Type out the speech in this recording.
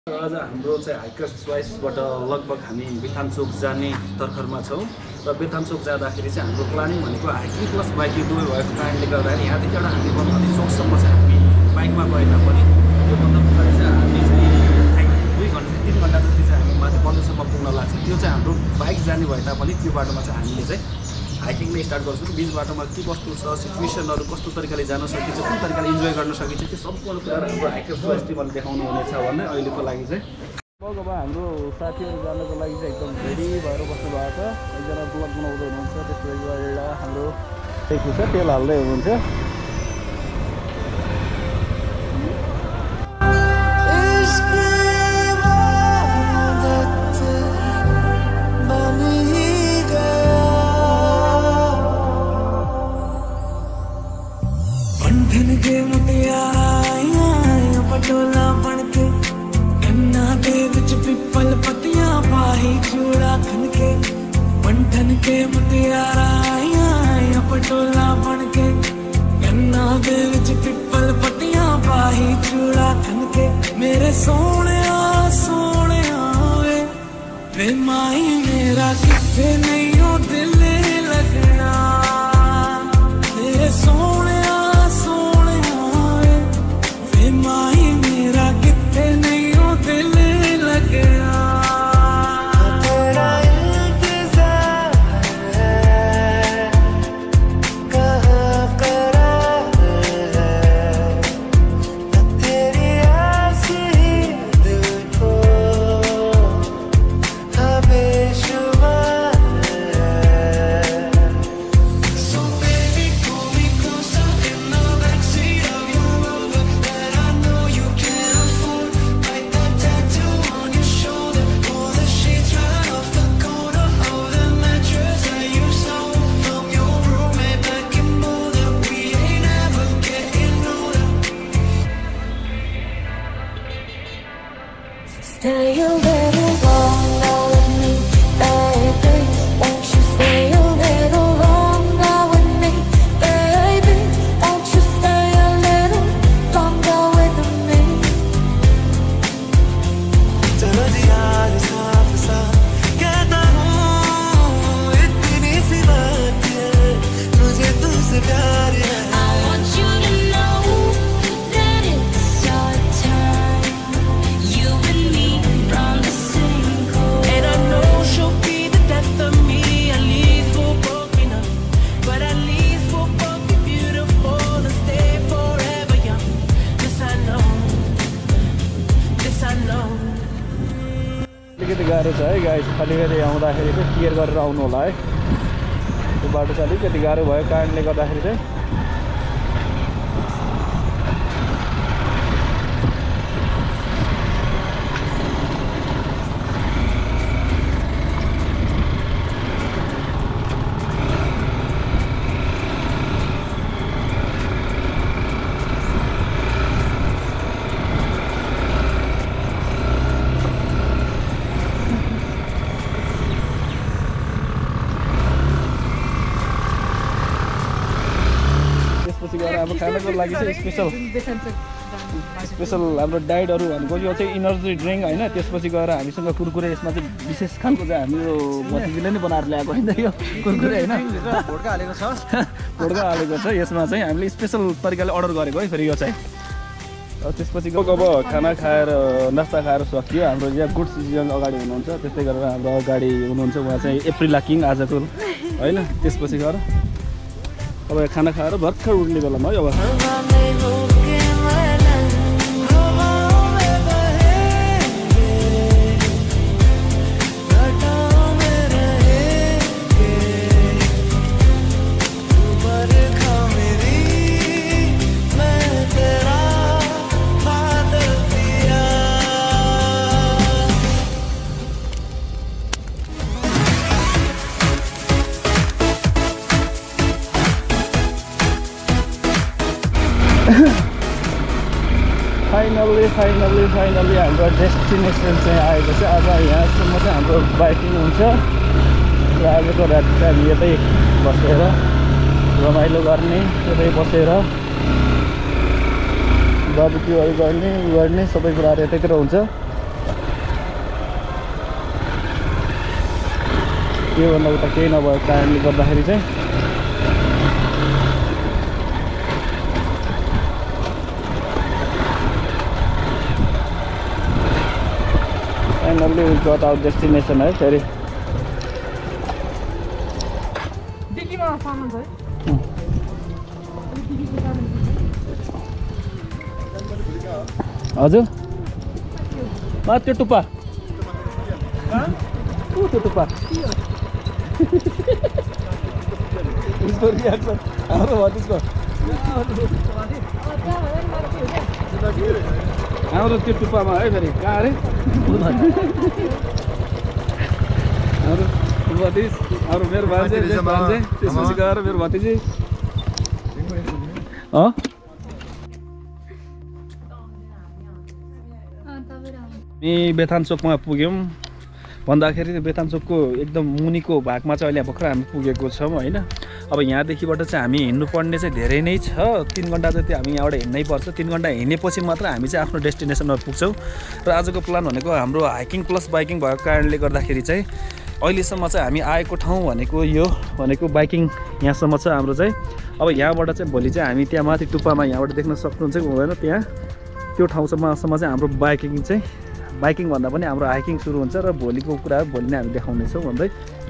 आज हाम्रो चाहिँ हाइकर्स चोइसबाट लगभग हामी बेथानचोक जाने तर्खरमा छौँ र बेथानचोक जाँदाखेरि चाहिँ हाम्रो प्लानिङ भनेको हाइकिङ प्लस बाइकिङ दुवै भएको कारणले गर्दाखेरि यहाँदेखि एउटा हामी बन्दी चोकसम्म चाहिँ हामी बाइकमा गए तापनि योभन्दा पछाडि चाहिँ हामी चाहिँ 2 घन्टा 3 घन्टा जति चाहिँ हामी माथि बन्दीसम्म पुग्न लाग्छ। त्यो चाहिँ हाम्रो बाइक जाने भए तापनि त्यो बाटोमा चाहिँ हामीले चाहिँ हाइकिङले स्टार्ट गर्छौँ। बिच बाटोमा के कस्तो छ, सिचुएसनहरू कस्तो तरिकाले जान सकिन्छ, कुन तरिकाले इन्जोय गर्न सकिन्छ, त्यो सम्पूर्ण कुराहरू हाम्रो हाइकर्स फेस्टिभलले देखाउनु हुनेछ भन्ने अहिलेको लागि चाहिँ अब हाम्रो साथीहरू जानको लागि चाहिँ एकदम रेडी भएर बस्नु भएको छ। एकजना ब्लग बनाउँदै हुनुहुन्छ, त्यसपछि एउटा हाम्रो छ तेल हाल्दै हुनुहुन्छ। पटोला बनके गन्ना दे विच पिपल पत्तियां पाही चूड़ा खनके मेरे सोने वे माई मेरा किथे नहीं हो दिल लगना मेरे सोने वे माई मेरा किथे नहीं हो दिल लगना। Stay a little longer with me, baby. Won't you stay a little longer with me, baby? Won't you stay a little longer with me? चलो जी यार साफ साफ कहता हूँ इतनी सी बात है मुझे तुझसे प्यार है। I want you to know that it's our time. You and me from the same coast. And I know she'll be the death of me. At least we'll both be enough, but at least we'll both be beautiful and stay forever young. This I know, this I know. अलिकति गाह्रो छ है guys, अलिकति आउँदाखेरि चाहिँ care गरेर आउनु होला है। त्यो बाटो चाहिँ अलिकति गाह्रो भएको कारणले गर्दाखेरि चाहिँ हाम्रो खानाको लागि चाहिँ स्पेसल हाम्रो डाइटहरू भनेको यो चाहिँ इनर्जी ड्रिङ्क होइन। त्यसपछि गएर हामीसँग कुरकुरे, यसमा चाहिँ विशेष खालको चाहिँ हाम्रो भतिजीले नै बनाएर ल्याएको होइन यो कुरकुरे होइन, घोड्का हालेको छ। यसमा चाहिँ हामीले स्पेसल तरिकाले अर्डर गरेको है फेरि यो चाहिँ। त्यसपछि अब खाना खाएर नास्ता खाएर सकियो। हाम्रो यहाँ गुड सिजन अगाडि हुनुहुन्छ, त्यस्तै गरेर हाम्रो अगाडि हुनुहुन्छ उहाँ चाहिँ एप्रिला किङ आजको होइन। त्यसपछि गएर अब खाना खाएर भर्खर उठ्ने बेलामा है अब फाइनली हाम्रो डेस्टिनेसन चाहिँ आएको छ। आज यहाँसम्म चाहिँ हाम्रो बाइकिङ हुन्छ र आजको राति चाहिँ हामी यतै बसेर रमाइलो गर्ने, यतै बसेर बारबेक्यूहरू गर्ने सबै कुराहरू यतैतिर हुन्छ। त्योभन्दा उता केही नभएको कारणले गर्दाखेरि चाहिँ finally we got our destination है फेरि हजुर त्यो टुप्पा त्यो टुप्पा उसको रियाक्सन हाम्रो भतिजको हाम्रो त्यो टुप्पामा है फेरि कहाँ अरे हाम्रो भतिज अरू मेरो भान्जे त्यसपछि गएर मेरो भतिजी बेथानचोकमा पुग्यौँ भन्दाखेरि बेथानचोकको एकदम मुनिको भागमा चाहिँ अहिले भर्खर हामी पुगेको छौँ होइन। अब यहाँदेखिबाट चाहिँ हामी हिँड्नुपर्ने चाहिँ धेरै नै छ, 3 घन्टा जति हामी यहाँबाट हिँड्नै पर्छ। 3 घन्टा हिँडेपछि मात्र हामी चाहिँ आफ्नो डेस्टिनेसनमा पुग्छौँ। र आजको प्लान भनेको हाम्रो हाइकिङ प्लस बाइकिङ भएको कारणले गर्दाखेरि चाहिँ अहिलेसम्म चाहिँ हामी आएको ठाउँ भनेको बाइकिङ यहाँसम्म छ हाम्रो चाहिँ। अब यहाँबाट चाहिँ भोलि चाहिँ हामी त्यहाँ माथि टुप्पामा यहाँबाट देख्न सक्नुहुन्छ हुँदैन, त्यहाँ त्यो ठाउँसम्म चाहिँ हाम्रो बाइकिङ भन्दा पनि हाम्रो हाइकिङ सुरु हुन्छ। र भोलिको कुरा भोलि नै हामी देखाउनेछौँ भन्दै